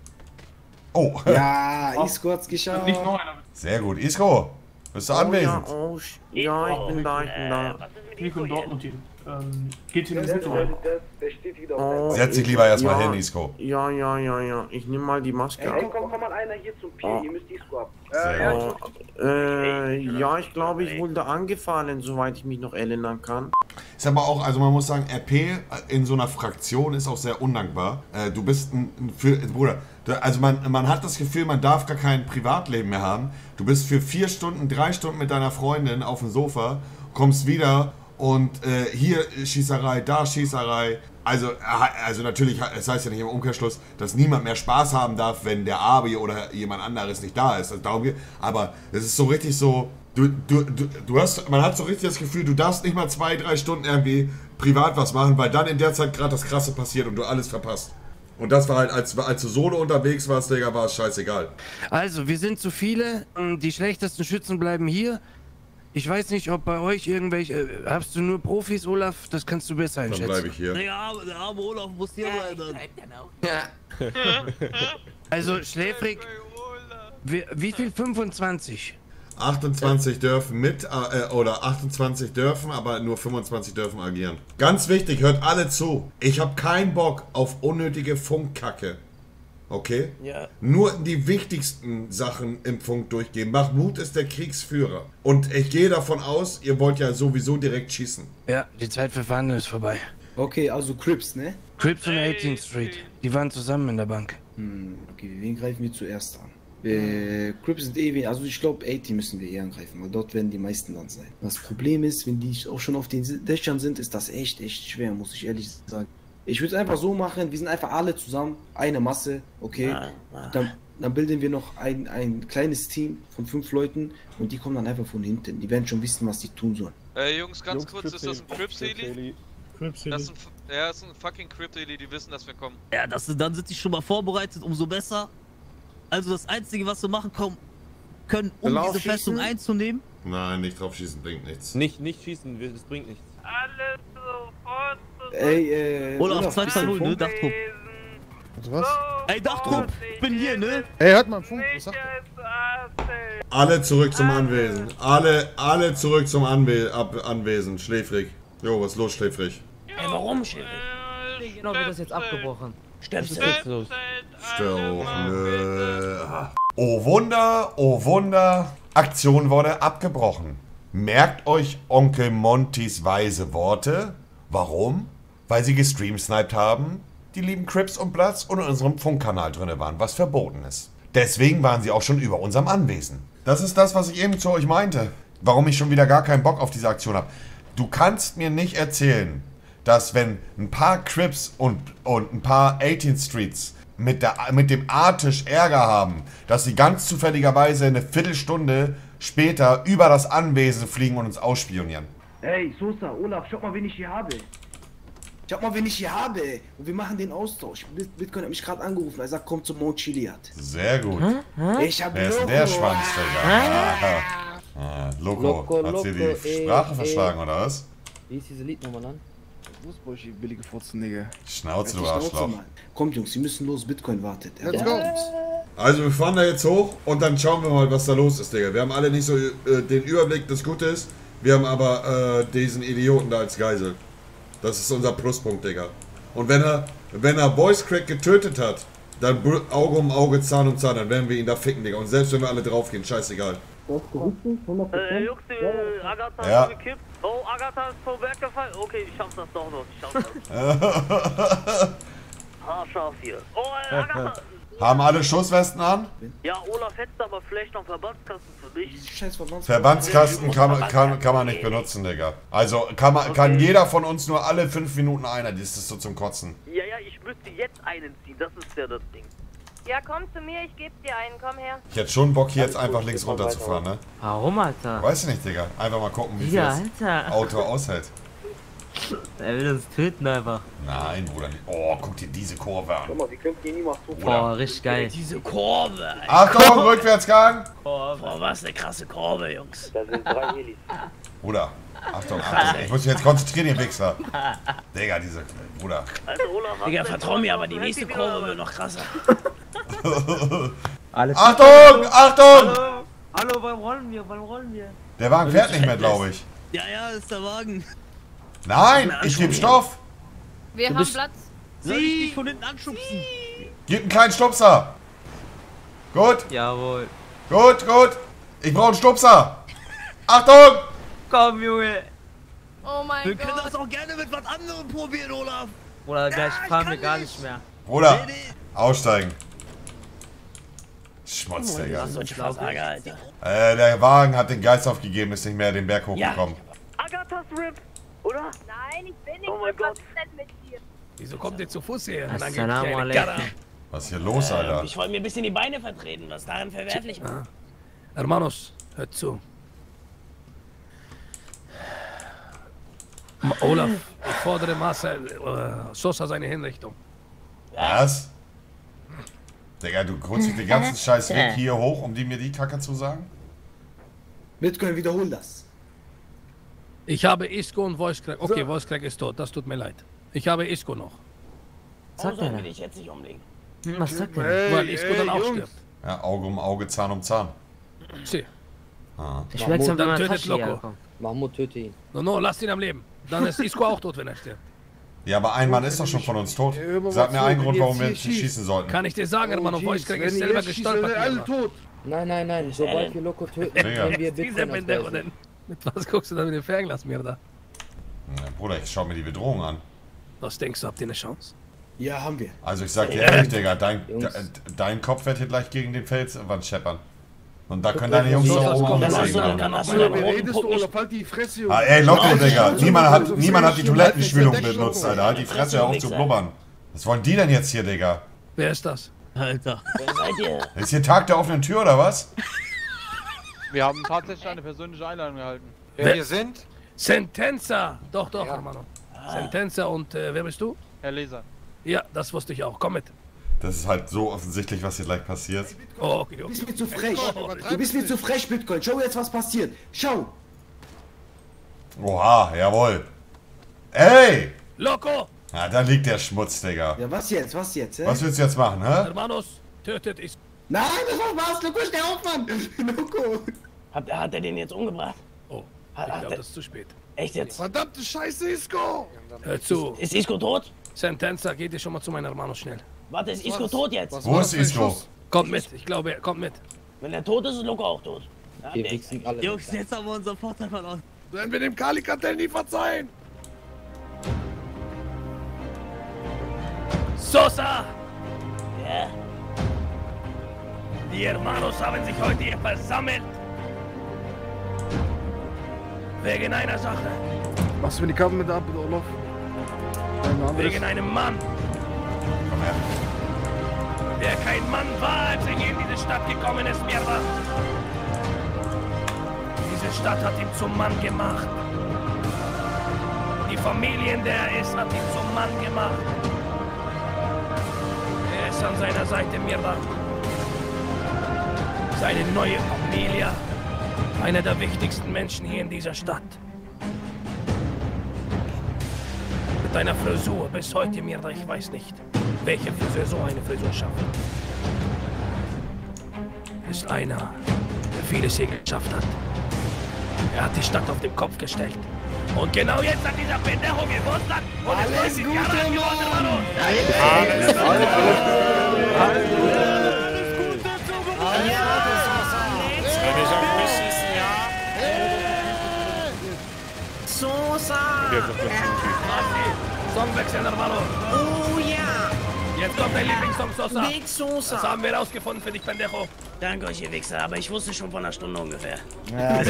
Oh. Ja, Isco hat's geschafft. Nicht noch einer. Sehr gut. Isco, bist du Oh, anwesend? ja, oh, sch- ja, ich bin da, ich bin da. Wir können dort notieren. Ähm, geht in den Der, Bus der, rein. der, der steht wieder Oh, auf Setz dich lieber erstmal ja, hin, Isco. Ja, ja, ja, ja. Ich nehme mal die Maske Ey, ab. komm, komm, komm mal einer hier zum Pier, Oh. ihr müsst Isco ab. Sehr Oh, äh, ja, ich glaube, ich wurde angefallen, soweit ich mich noch erinnern kann. Ist aber auch, also man muss sagen, R P in so einer Fraktion ist auch sehr undankbar. Äh, du bist ein, ein für, Bruder, du, also man, man hat das Gefühl, man darf gar kein Privatleben mehr haben. Du bist für vier Stunden, drei Stunden mit deiner Freundin auf dem Sofa, kommst wieder und äh, hier Schießerei, da Schießerei. Also, äh, also natürlich, es heißt ja nicht im Umkehrschluss, dass niemand mehr Spaß haben darf, wenn der Abi oder jemand anderes nicht da ist. Also darum geht, aber es ist so richtig so, du, du, du, du hast, man hat so richtig das Gefühl, du darfst nicht mal zwei, drei Stunden irgendwie privat was machen, weil dann in der Zeit gerade das Krasse passiert und du alles verpasst. Und das war halt, als, als du solo unterwegs warst, Digga, war es scheißegal. Also, wir sind zu viele. Die schlechtesten Schützen bleiben hier. Ich weiß nicht, ob bei euch irgendwelche... Äh, hast du nur Profis, Olaf? Das kannst du besser Dann einschätzen. bleibe ich hier. Der arme, der arme Olaf muss hier sein dann. Ja. Also, schläfrig... Wie, wie viel? fünfundzwanzig? achtundzwanzig dürfen mit, äh, oder achtundzwanzig dürfen, aber nur fünfundzwanzig dürfen agieren. Ganz wichtig, hört alle zu. Ich habe keinen Bock auf unnötige Funkkacke. Okay? Ja. Nur die wichtigsten Sachen im Funk durchgehen. Mahmoud ist der Kriegsführer. Und ich gehe davon aus, ihr wollt ja sowieso direkt schießen. Ja, die Zeit für Verhandeln ist vorbei. Okay, also Crips, ne? Crips und eighteenth Street. Die waren zusammen in der Bank. Hm, okay, wen greifen wir zuerst an? Äh, Crips sind eh wen, also ich glaube achtzig müssen wir eher angreifen, weil dort werden die meisten dann sein. Das Problem ist, wenn die auch schon auf den Dächern sind, ist das echt, echt schwer, muss ich ehrlich sagen. Ich würde es einfach so machen, wir sind einfach alle zusammen, eine Masse, okay? Dann, dann bilden wir noch ein, ein kleines Team von fünf Leuten und die kommen dann einfach von hinten. Die werden schon wissen, was die tun sollen. Äh, Jungs, ganz Jungs, kurz, Crypt ist das ein Heli. Crips Heli? Heli. Crips Das ist ein, F- ja, das ist ein fucking Crypt Heli, die wissen, dass wir kommen. Ja, das, dann sind die schon mal vorbereitet, umso besser. Also das Einzige, was wir machen kommen, können, um Lauf diese Festung schießen? einzunehmen. Nein, nicht drauf schießen, bringt nichts. Nicht, nicht schießen, wir- das bringt nichts. Alles sofort Ey, äh. Olaf, zwei zwei null, ne? Funk? Dachtrupp. Also was? Ey, Dachtrupp, ich bin hier, ne? Ey, hört mal einen Funk, was sagt Alle zurück zum Anwesen. Alle, alle zurück zum Anwe Ab Anwesen. Schläfrig. Jo, was ist los, schläfrig? Ey, warum, Chef? Genau, wird das jetzt abgebrochen. Stirbst du? los? Stell nö. Oh Wunder, oh Wunder. Aktion wurde abgebrochen. Merkt euch Onkel Montys weise Worte. Warum? Weil sie gestreamsniped haben, die lieben Crips und Bloods und in unserem Funkkanal drinne waren, was verboten ist. Deswegen waren sie auch schon über unserem Anwesen. Das ist das, was ich eben zu euch meinte. Warum ich schon wieder gar keinen Bock auf diese Aktion habe. Du kannst mir nicht erzählen, dass wenn ein paar Crips und, und ein paar eighteenth Streets mit, der, mit dem A-Tisch Ärger haben, dass sie ganz zufälligerweise eine Viertelstunde später über das Anwesen fliegen und uns ausspionieren. Ey, Sosa, Olaf, schau mal, wen ich hier habe. Schau mal, wen ich hier habe. Und wir machen den Austausch. Bit- Bitcoin hat mich gerade angerufen. Er sagt, komm zum Mount Chiliad. Sehr gut. Ich hab Wer ist denn Loco. der Schwanz, Digga? Ah, Loco, Loco, hat sie Loco, die ey, Sprache ey. verschlagen, oder was? Wie ist diese Liednummer an? Fußball, billige Furzen, Digga. Schnauze, du Halt die Schnauze, Arschloch. Mann. Kommt, Jungs, wir müssen los. Bitcoin wartet. Er Let's wartet go. uns. Also wir fahren da jetzt hoch und dann schauen wir mal, was da los ist, Digga. Wir haben alle nicht so äh, den Überblick, das Gute ist. Wir haben aber äh, diesen Idioten da als Geisel. Das ist unser Pluspunkt, Digga. Und wenn er, wenn er Voice Crack getötet hat, dann Br- Auge um Auge, Zahn um Zahn, dann werden wir ihn da ficken, Digga. Und selbst wenn wir alle draufgehen, scheißegal. Äh, Jungs, die Agatha Ja. ist gekippt. Oh, Agatha ist vom Berg gefallen. Okay, ich schaff das doch noch. Ich schaff das. Haarscharf hier. Oh, äh, Agatha. Haben alle Schusswesten an? Ja, Olaf, hättest du aber vielleicht noch einen Verbandskasten für mich? Scheiß Verbandskasten. Verbandskasten kann, man- kann, kann man nicht benutzen, Digga. Also kann, man, kann jeder von uns nur alle fünf Minuten einer. Das ist so zum Kotzen. Ja, ja, ich müsste jetzt einen ziehen. Das ist ja das Ding. Ja, komm zu mir, ich geb dir einen, komm her. Ich hätte schon Bock, hier jetzt einfach links runter zu fahren, ne? Warum, Alter? Weiß ich nicht, Digga. Einfach mal gucken, wie viel Ja, das Alter. Auto aushält. Er will uns töten einfach. Nein, Bruder. nicht. Oh, guck dir diese Kurve an. Guck mal, wir können hier niemals so. Boah, richtig geil. Diese Kurve. Alter. Achtung, Rückwärtsgang! Boah, was eine krasse Kurve, Jungs. Da sind drei Helis. Bruder, Achtung, Achtung. Ich muss mich jetzt konzentrieren, ihr Wichser. Digga, diese... Bruder. Also, Olaf, hast Digga, du vertrau mir, aber die Handy nächste wieder, Kurve oder? wird noch krasser. Alles Achtung, Achtung! Hallo, hallo, warum rollen wir? Warum rollen wir? Der Wagen fährt nicht mehr, glaube ich. Ja, ja, ist der Wagen. Nein, ich gebe Stoff. Wir Du haben bist- Platz. Soll ich dich von hinten anschubsen? Gib einen kleinen Stupser. Gut, Jawohl. gut, gut. Ich brauche einen Stupser. Achtung! Komm, Junge. Oh mein Wir können Gott. das auch gerne mit was anderem probieren, Olaf. Oder gleich Ja, ich fahren kann wir gar nicht. nicht mehr. Bruder, Nee, nee. aussteigen. Schmutz, Digga. Was solche Versager, Alter. Äh, der Wagen hat den Geist aufgegeben, ist nicht mehr den Berg hochgekommen. Agathas Rip, oder? Nein, ich bin nicht Oh mein mit, was Gott. ist denn mit dir? Wieso kommt ihr zu Fuß her? Assalamu alaikum. Was ist hier los, Alter? Ich wollte mir ein bisschen die Beine vertreten, was daran verwerflich war. Hermanos, hört zu. Ma- Olaf, ich fordere Marcel äh, Sosa seine Hinrichtung. Was? Digga, du grunzt den ganzen Scheiß weg hier hoch, um die mir die Kacke zu sagen? Bitcoin, wiederhol das. Ich habe Isco und Voicecrack. Okay, Voicecrack ist tot, das tut mir leid. Ich habe Isco noch. Was sagt Warum er sollen wir denn? dich jetzt nicht umlegen? Hm, Was sagt er? Ey, Weil Isco dann ey, auch Jungs. stirbt. Ja, Auge um Auge, Zahn um Zahn. Sie. Ah. Ich will jetzt Dann mit meiner tötet Tasche Loco. hierher kommen. Mahmoud, töte ihn. No, no, lasst ihn am Leben. Dann ist Isco auch tot, wenn er stirbt. Ja, aber ein Mann ist doch schon von uns tot. Ey, hör mal Sag was mir zu, einen wenn Grund, ihr warum wir jetzt nicht hier schießen sollten. Kann ich dir sagen, Hermano, Oh, Voicecrack jeez, ist wenn ihr selber jetzt schießt, gestolpert. dann sind alle hier. tot. Nein, nein, nein, sobald wir Loco töten, Digga. können wir Dieser Bitcoin Pendejo ausweisen. denn? Mit was guckst du da mit dem Fernglas mir da? Ja, Bruder, ich schau mir die Bedrohung an. Was denkst du, habt ihr eine Chance? Ja, haben wir. Also ich sag dir ehrlich, Digga, dein, Jungs. de, dein Kopf wird hier gleich gegen den Felswand scheppern. Und da können deine Jungs Jungs, doch oben auch das was kommt- sehen. Dann hast du Bruder, deinen wie roten redest du, Punkt nicht. Olaf? Halt die Fresse, Junge. Ah, ey, Loco, Digga. Niemand hat, So niemand hat die viel Toilettenspülung Scheiße, benutzt, Scheiße, Alter. Halt die Fresse auf zu blubbern. Was wollen die denn jetzt hier, Digga? Wer ist das? Alter. Wer seid ihr? Ist hier Tag der offenen Tür oder was? Wir haben tatsächlich eine persönliche Einladung erhalten. Wer- wir sind? Sentenza! Doch, doch, ja. Hermano. Ah. Sentenza und äh, wer bist du? Herr Leser. Ja, das wusste ich auch. Komm mit. Das ist halt so offensichtlich, was hier gleich passiert. Oh, okay, okay. Du bist mir zu frech. Du bist mir zu frech, Bitcoin. Schau jetzt, was passiert. Schau. Oha, jawohl. Ey! Loco! Na, da liegt der Schmutz, Digga. Ja, was jetzt? Was jetzt? Hä? Was willst du jetzt machen, hä? Hermanos, tötet ist. Nein, das war Spaß. Loco, steh auf, Mann. Loco. Hat, hat er den jetzt umgebracht? Oh, hat, ich hat glaube, er... das ist zu spät. Echt jetzt? Verdammte Scheiße, Isco! Hör zu. Ist, ist Isco tot? Sentenza, geht ihr schon mal zu meinem Hermano schnell. Warte, ist Isco tot jetzt? Wo ist Isco? Kommt mit, ich glaube, er kommt mit. Wenn er tot ist, ist Loco auch tot. Ja, wir wichsen alle. Jungs, jetzt haben wir unseren Vorteil verloren. Werden wir dem Kali-Kartell nie verzeihen! Sosa! Ja? Die Hermanos haben sich heute hier versammelt. Wegen einer Sache. Was für die Kappen mit ab, Olaf? Wegen einem Mann. Komm her. Der kein Mann war, als er hier in diese Stadt gekommen ist, mir war. Diese Stadt hat ihn zum Mann gemacht. Die Familie, in der er ist, hat ihn zum Mann gemacht. Er ist an seiner Seite, mir war. Seine neue Familie. Einer der wichtigsten Menschen hier in dieser Stadt. Mit einer Frisur bis heute, Mirda, ich weiß nicht, welche Frisur so eine Frisur schafft. Ist einer, der vieles hier geschafft hat. Er hat die Stadt auf den Kopf gestellt. Und genau jetzt hat dieser Pendejo Geburtstag und ist neunzig Jahre alt geworden, Manu. Alles Gute! Alles Sosa! Song wechseln, Hermano. Oh ja! Jetzt kommt dein Lieblingssong, Sosa. Big Sosa. Das haben wir rausgefunden für dich, Pendejo. Danke euch, ihr Wichser, aber ich wusste schon vor einer Stunde ungefähr. Ja.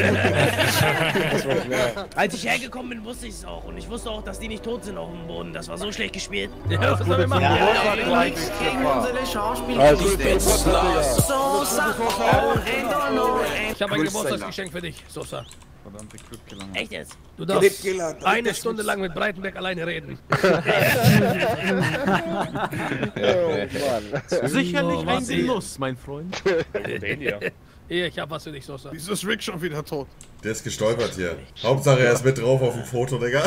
Als ich hergekommen bin, wusste ich es auch. Und ich wusste auch, dass die nicht tot sind auf dem Boden. Das war so schlecht gespielt. Ja, was sollen wir machen? Ja, Ja, ja, nichts gegen unsere Schauspieler. Sosa, ich habe ein Geburtstagsgeschenk für dich, Sosa. Verdammte Clubkiller. Echt jetzt? Du darfst eine Stunde lang mit Breitenberg alleine reden. Sicherlich ein Genuss, mein Freund. Hier, ich hab was für dich, Sosa. Wieso ist Rick schon wieder tot? Der ist gestolpert hier. Hauptsache er ist mit drauf auf dem Foto, Digga.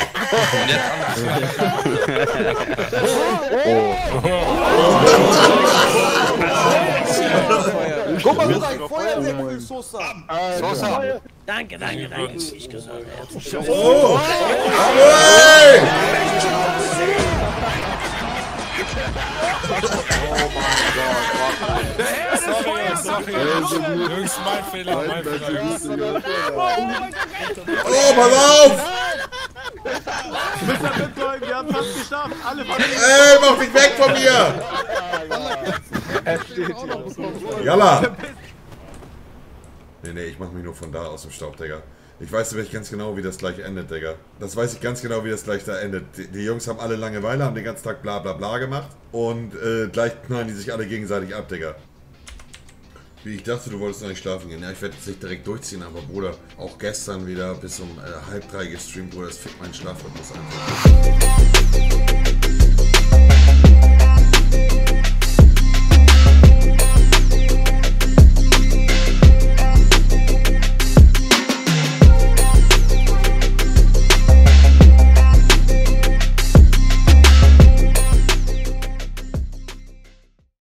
Guck mal, guck mal, Feuerwehr, Sosa. Sosa. Danke, danke, danke. Ich gesagt. Oh! Jungs, mein Fehler, mein Fehler, Jungs. Oh, pass auf! Mister Bitcoin, wir haben fast geschafft. Alle Ey, mach dich weg von mir! Jalla! Nee, nee, ich mach mich nur von da aus dem Staub, Digga. Ich weiß nämlich ganz genau, wie das gleich endet, Digga. Das weiß ich ganz genau, wie das gleich da endet. Die, die Jungs haben alle Langeweile, haben den ganzen Tag bla bla bla gemacht. Und äh, gleich knallen die sich alle gegenseitig ab, Digga. Wie ich dachte, du wolltest noch nicht schlafen gehen. Ja, ich werde jetzt nicht direkt durchziehen, aber Bruder, auch gestern wieder bis um äh, halb drei gestreamt, Bruder, das fickt meinen Schlafrhythmus einfach.